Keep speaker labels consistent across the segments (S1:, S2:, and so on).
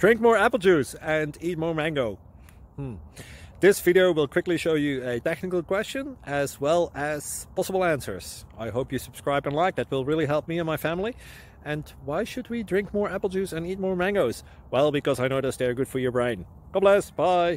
S1: Drink more apple juice and eat more mango. This video will quickly show you a technical question as well as possible answers. I hope you subscribe and like, that will really help me and my family. And why should we drink more apple juice and eat more mangoes? Well, because I noticed they're good for your brain. God bless, bye!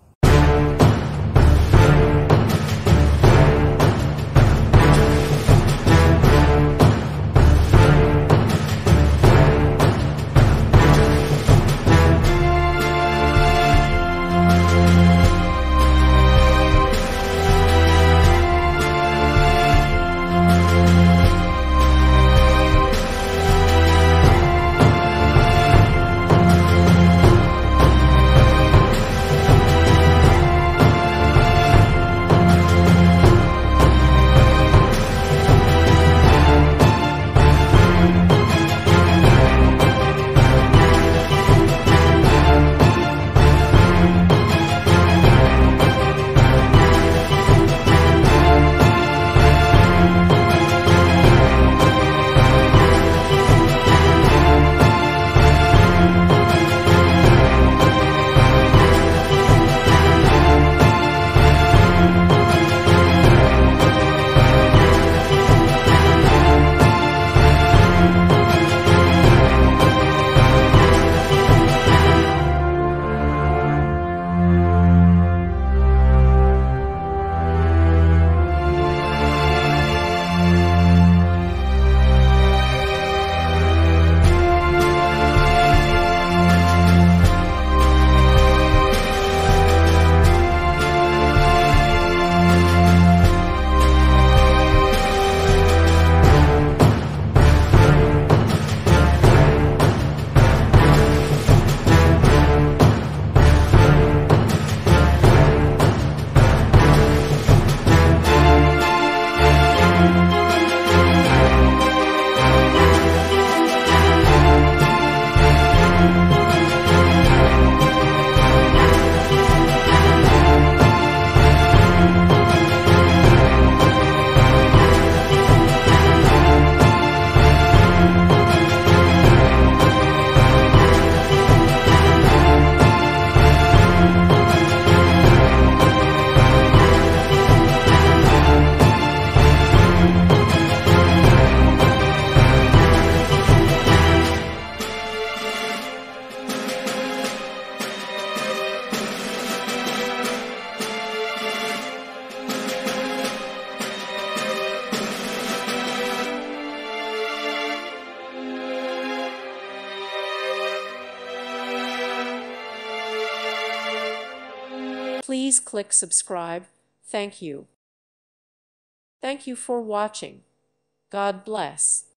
S2: Please click subscribe. Thank you. Thank you for watching. God bless.